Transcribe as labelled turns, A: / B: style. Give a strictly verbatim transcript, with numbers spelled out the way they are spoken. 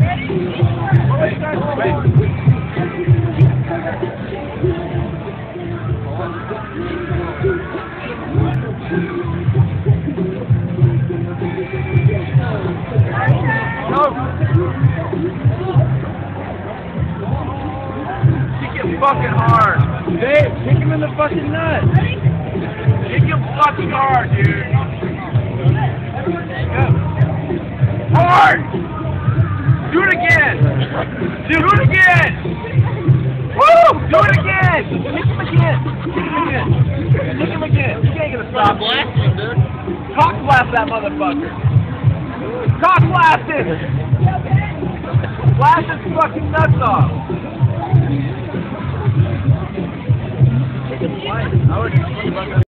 A: Fucking hard.
B: Dave, kick him in the fucking nuts.
A: Kick him fucking hard, dude. Go. Hard! Do it again! Do it again! Woo! Do it again! Kick him again! Kick him again! Kick him again! You ain't gonna stop blasting, dude. Cock blast that motherfucker! Cock blast it! Blast his fucking nuts off! I would